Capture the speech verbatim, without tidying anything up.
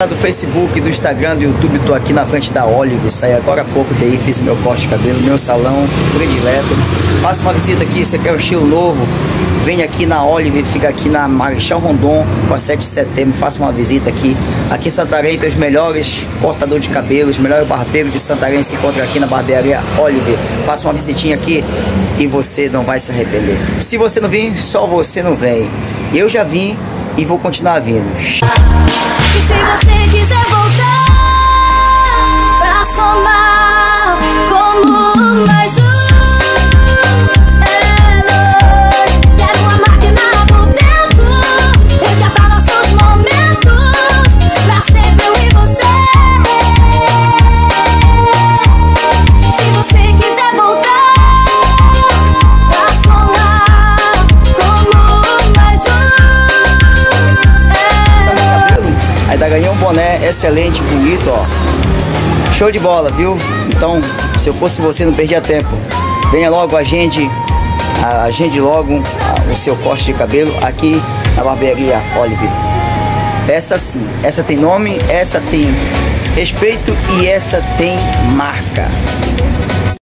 Do Facebook, do Instagram, do YouTube, tô aqui na frente da Olive. Saí agora há pouco daí, fiz o meu corte de cabelo, meu salão predileto. Faça uma visita aqui, você quer um estilo novo, vem aqui na Olive, fica aqui na Marechal Rondon, com a sete de setembro, faça uma visita aqui. Aqui em Santarém tem os melhores cortadores de cabelos, os melhores barbeiros de Santarém se encontram aqui na barbearia Olive. Faça uma visitinha aqui e você não vai se arrepender. Se você não vir, só você não vem. Eu já vim e vou continuar vindo. E se você quiser voltar pra somar como mais um, é dois. Quero uma máquina do tempo, resgatar nossos momentos, pra sempre eu e você. Se você quiser voltar pra somar como mais um. Ainda ganhei um boné excelente, bonito, ó. Show de bola, viu? Então, se eu fosse você, não perdia tempo. Venha logo, agende, agende logo o seu corte de cabelo aqui na barbearia Olive. Essa sim, essa tem nome, essa tem respeito e essa tem marca.